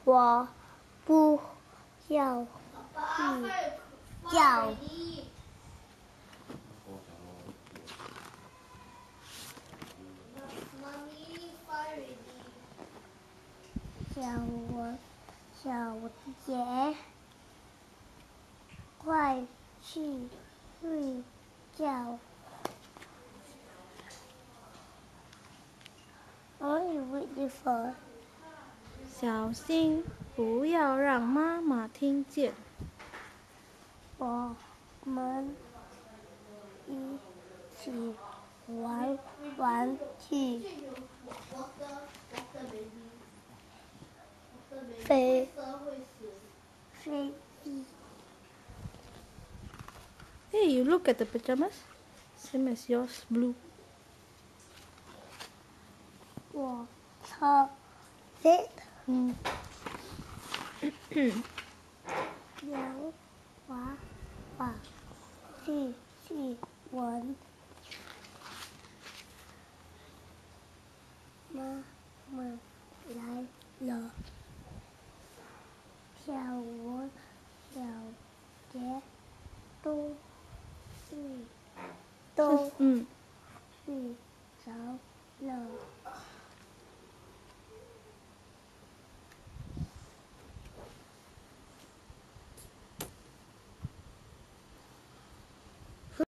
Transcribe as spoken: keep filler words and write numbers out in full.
我不要睡觉。小我小杰，快去睡觉。What are you waiting for? 小心，不要让妈妈听见。 我们一起玩玩具。飞飞机。 Hey, you look at the pajamas. Same as yours, blue. 我超 fit。 嗯。 洋娃娃继续玩。妈妈来了。小我小杰都睡都嗯。 睡着了。